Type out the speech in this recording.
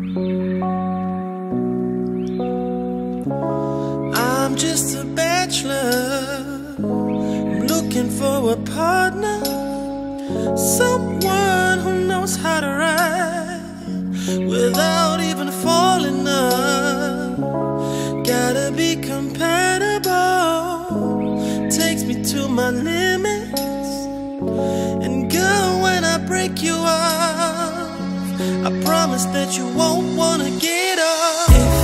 I'm just a bachelor, I'm looking for a partner, someone who knows how to ride without even falling up. Gotta be compatible, takes me to my limits. And girl, when I break you off, I promise that you won't wanna get off.